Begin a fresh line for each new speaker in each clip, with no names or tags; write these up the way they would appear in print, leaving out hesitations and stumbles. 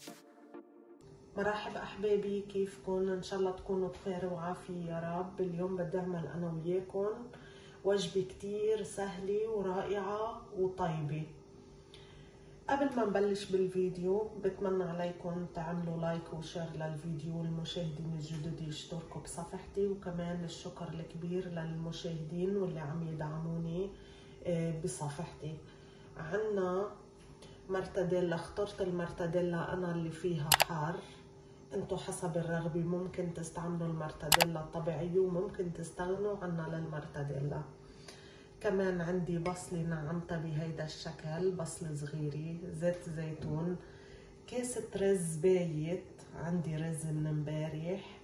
مرحبا احبابي، كيفكن؟ ان شاء الله تكونوا بخير وعافيه يا رب. اليوم بدي اعمل انا وياكم وجبه كتير سهله ورائعه وطيبه. قبل ما نبلش بالفيديو بتمنى عليكم تعملوا لايك وشير للفيديو، والمشاهدين الجدد يشتركوا بصفحتي، وكمان الشكر الكبير للمشاهدين واللي عم يدعموني بصفحتي. عنا مرتديلا، اخترت المرتديلا انا اللي فيها حار، انتو حسب الرغبة ممكن تستعملوا المرتديلا الطبيعية وممكن تستغنوا عنها للمرتديلا. كمان عندي بصلة نعمتها بهيدا الشكل، بصلة صغيرة، زيت زيتون، كاسة رز بايت، عندي رز من امبارح،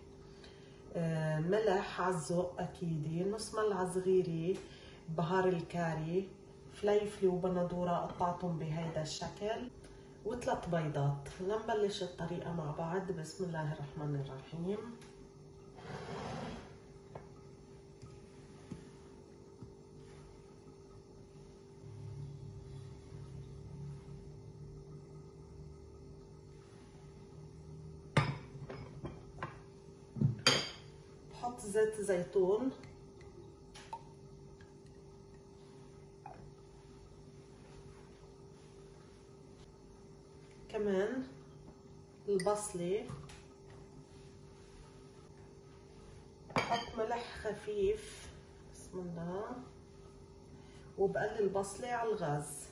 ملح عالذوق اكيد، نص ملعقة صغيرة بهار الكاري، فليفلة وبندورة قطعتهم بهيدا الشكل، و3 بيضات. لنبلش الطريقة مع بعض. بسم الله الرحمن الرحيم. بحط زيت زيتون، كمان البصلة، بحط ملح خفيف، بسم الله، وبقلي البصلة على الغاز.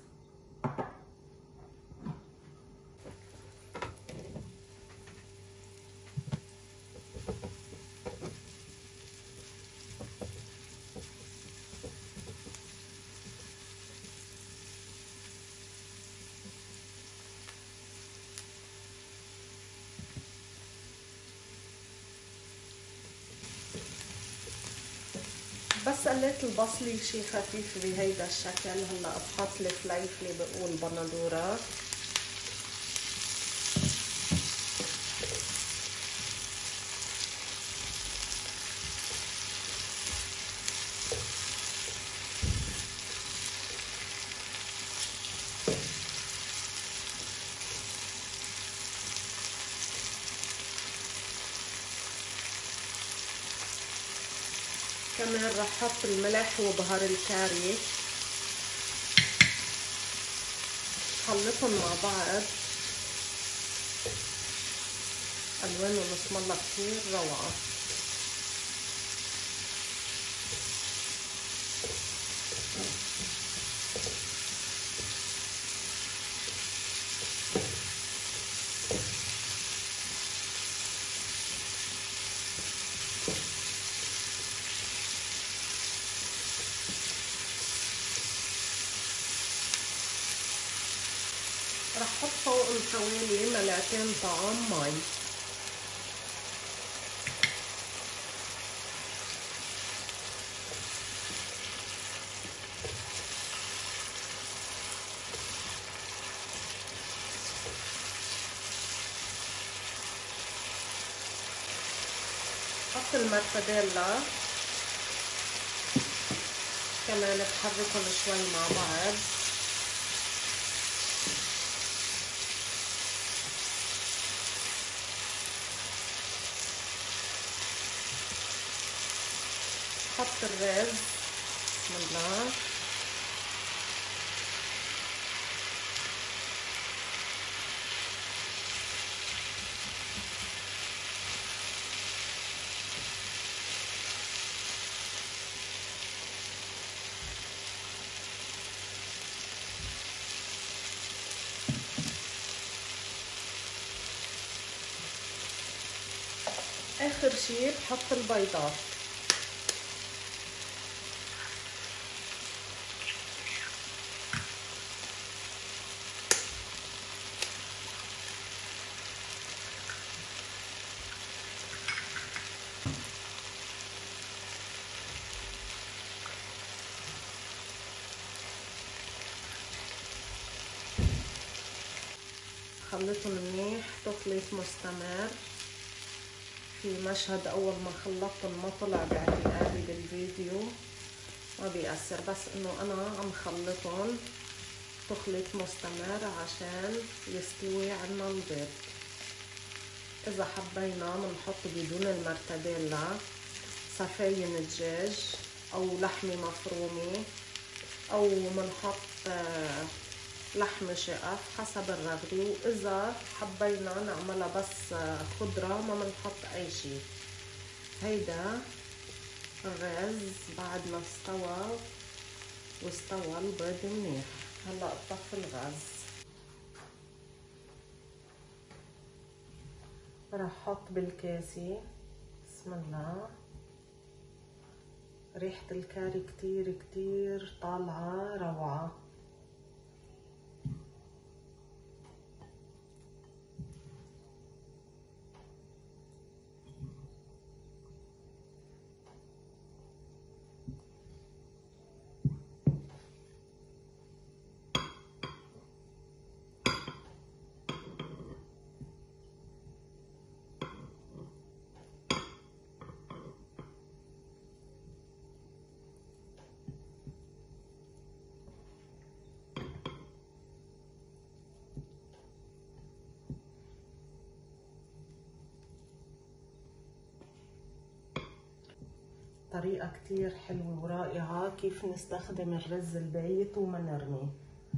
بس قليت البصلة شي خفيف بهيدا الشكل. هلا بحط الفليفلة والبندورة، كمان رح احط الملح وبهار الكاري، خلطهم مع بعض. الوانهم بسم الله كتير روعة. رح احط فوقهم حوالي 2 معلقة طعام مي. حط المرتديلا، كمان بحركهم شوي مع بعض. حط الرز، بسم الله، اخر شي بحط البيضات. خلطهم منيح تخليط مستمر. في مشهد اول ما خلطتهم ما طلع باعتقادي بالفيديو، ما بيأثر، بس انه انا عم خلطهم تخليط مستمر عشان يستوي عنا البيض. اذا حبينا بنحط بدون المرتديلا صفاين دجاج او لحمه مفرومه، او بنحط لحمه شقف حسب الرغبه، واذا حبينا نعملها بس خضره ما بنحط اي شيء. هيدا الرز بعد ما استوى واستوى البيض منيح. هلا اطفي الغاز، رح احط بالكاسة. بسم الله. ريحة الكاري كتير كتير طالعة روعة. طريقة كتير حلوة ورائعة كيف نستخدم الرز البايت وما نرميه.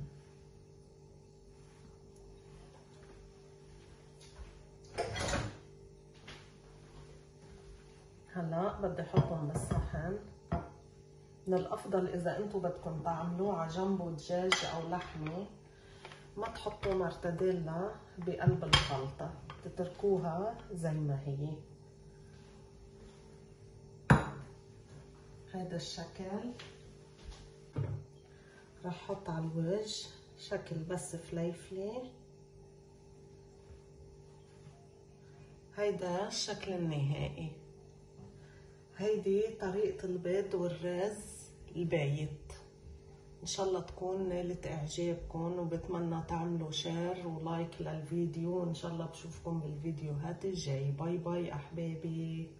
هلا بدي احطهم بالصحن. من الافضل اذا انتم بدكم تعملوه على جنبه دجاج او لحمة ما تحطوا مرتديلا بقلب الخلطة، تتركوها زي ما هي. هذا الشكل رح احط على الوجه شكل بس فليفلة. هيدا الشكل النهائي. هيدي طريقة البيض والرز البايت. ان شاء الله تكون نالت اعجابكم، وبتمنى تعملوا شير ولايك للفيديو، وان شاء الله بشوفكم بالفيديوهات الجاي. باي باي احبابي.